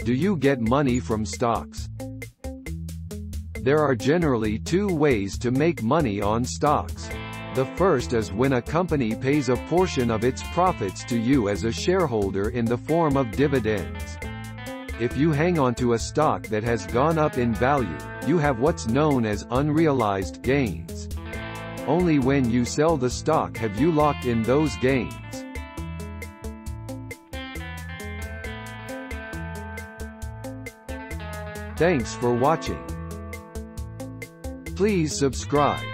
Do you get money from stocks? There are generally two ways to make money on stocks. The first is when a company pays a portion of its profits to you as a shareholder in the form of dividends. If you hang on to a stock that has gone up in value, you have what's known as unrealized gains. Only when you sell the stock have you locked in those gains. Thanks for watching. Please subscribe.